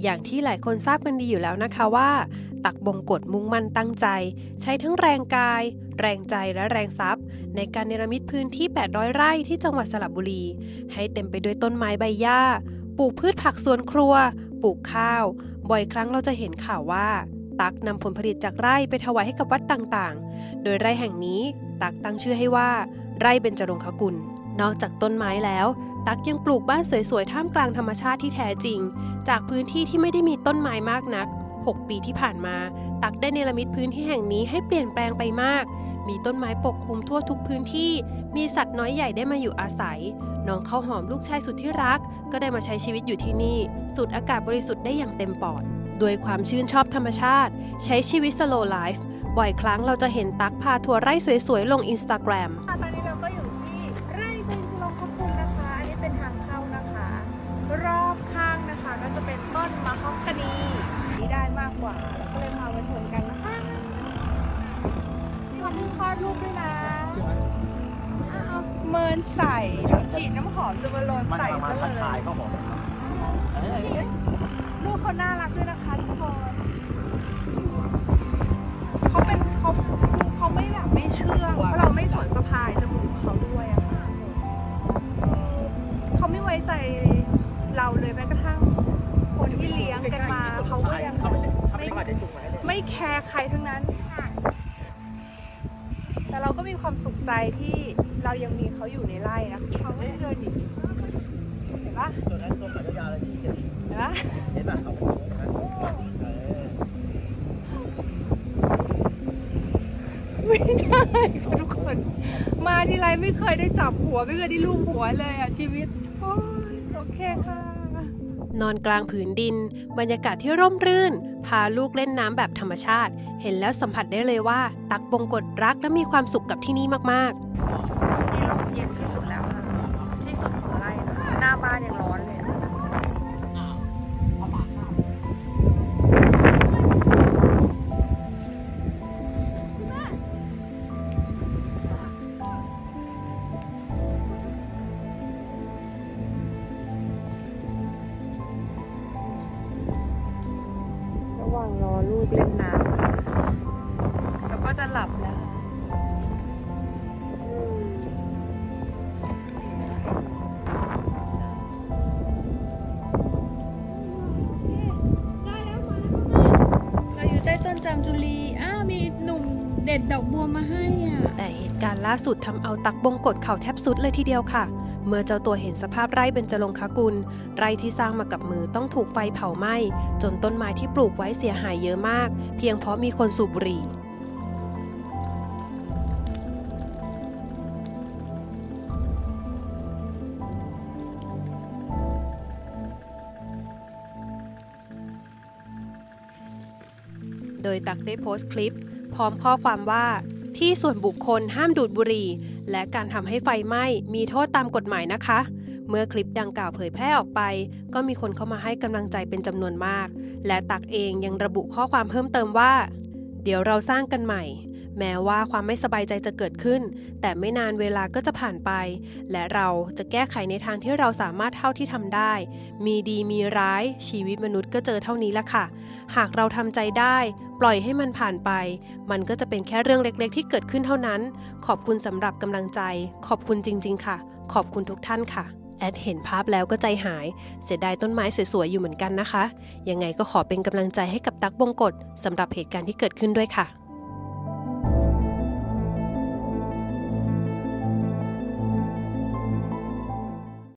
อย่างที่หลายคนทราบกันดีอยู่แล้วนะคะว่าตั๊กบงกฎมุ่งมั่นตั้งใจใช้ทั้งแรงกายแรงใจและแรงทรัพย์ในการเนรมิตพื้นที่800ไร่ที่จังหวัดสระบุรีให้เต็มไปด้วยต้นไม้ใบหญ้าปลูกพืชผักสวนครัวปลูกข้าวบ่อยครั้งเราจะเห็นข่าวว่าตั๊กนำผลผลิตจากไร่ไปถวายให้กับวัดต่างๆโดยไร่แห่งนี้ตั๊กตั้งชื่อให้ว่าไร่เบญจรงคกุลนอกจากต้นไม้แล้วตั๊กยังปลูกบ้านสวยๆท่ามกลางธรรมชาติที่แท้จริงจากพื้นที่ที่ไม่ได้มีต้นไม้มากนัก6 ปีที่ผ่านมาตั๊กได้เนรมิตพื้นที่แห่งนี้ให้เปลี่ยนแปลงไปมากมีต้นไม้ปกคลุมทั่วทุกพื้นที่มีสัตว์น้อยใหญ่ได้มาอยู่อาศัยน้องข้าวหอมลูกชายสุดที่รักก็ได้มาใช้ชีวิตอยู่ที่นี่สูดอากาศบริสุทธิ์ได้อย่างเต็มปอดด้วยความชื่นชอบธรรมชาติใช้ชีวิต slow life บ่อยครั้งเราจะเห็นตั๊กพาทัวร์ไร่สวยๆลง Instagram ตอนนี้เราก็อยู่ที่ไร่เบญจรงคกุลนะคะอันนี้เป็นทางเข้านะคะรอบข้างนะคะก็จะเป็นต้นมะฮอกกานีที่ได้มากกว่าก็เลยพามาชมกันนะคะทำคลอดลูกด้วยนะเมินใส่เดี๋ยวฉีดน้ำหอมจะมาโรยใส่ซะเลยลูกเขาน่ารักด้วยนะคะทุกคนเขาไม่แบบไม่เชื่องเพราะเราไม่สนสะพายจมูกเขาด้วยอะค่ะเขาไม่ไว้ใจเราเลยแม้กระทั่งคนที่เลี้ยงกันมาเขาก็ยังไม่แคร์ใครทั้งนั้นแต่เราก็มีความสุขใจที่เรายังมีเขาอยู่ในไร่นะเขาไม่เดินหนีเห็นปะตัวนั้นตัวขายาวๆเลยชี้เห็นปะเห็นปะเขาเป็นตัวนั้นไม่ได้ค่ะทุกคนมาทีไรไม่เคยได้จับหัวไม่เคยได้ลูบหัวเลยอ่ะชีวิตโอเคค่ะนอนกลางผืนดินบรรยากาศที่ร่มรื่นพาลูกเล่นน้ำแบบธรรมชาติเห็นแล้วสัมผัสได้เลยว่าตั๊กบงกฎรักและมีความสุขกับที่นี่มากๆนี่ลมเย็นที่สุดแล้วค่ะที่สุดของไร่หน้าบ้านยังร้อนเลยระหว่างรอลูกเล่นน้ำแล้วก็จะหลับแล้วเราอยู่ใต้ต้นจามจุลีมีหนุ่มเด็ดดอกบัวมาให้แต่เหตุการณ์ล่าสุดทำเอาตั๊กบงกฎเข่าแทบสุดเลยทีเดียวค่ะเมื่อเจ้าตัวเห็นสภาพไร่เบญจรงคกุลไร่ที่สร้างมากับมือต้องถูกไฟเผาไหม้จนต้นไม้ที่ปลูกไว้เสียหายเยอะมากเพียงเพราะมีคนสูบบุหรี่โดยตั๊กได้โพสต์คลิปพร้อมข้อความว่าที่ส่วนบุคคลห้ามดูดบุหรี่และการทำให้ไฟไหม้มีโทษตามกฎหมายนะคะเมื่อคลิปดังกล่าวเผยแพร่ออกไปก็มีคนเข้ามาให้กำลังใจเป็นจำนวนมากและตั๊กเองยังระบุข้อความเพิ่มเติมว่าเดี๋ยวเราสร้างกันใหม่แม้ว่าความไม่สบายใจจะเกิดขึ้นแต่ไม่นานเวลาก็จะผ่านไปและเราจะแก้ไขในทางที่เราสามารถเท่าที่ทำได้มีดีมีร้ายชีวิตมนุษย์ก็เจอเท่านี้ละค่ะหากเราทำใจได้ปล่อยให้มันผ่านไปมันก็จะเป็นแค่เรื่องเล็กๆที่เกิดขึ้นเท่านั้นขอบคุณสำหรับกำลังใจขอบคุณจริงๆค่ะขอบคุณทุกท่านค่ะแอดเห็นภาพแล้วก็ใจหายเสียดายต้นไม้สวยๆอยู่เหมือนกันนะคะยังไงก็ขอเป็นกำลังใจให้กับตั๊กบงกฎสำหรับเหตุการณ์ที่เกิดขึ้นด้วยค่ะ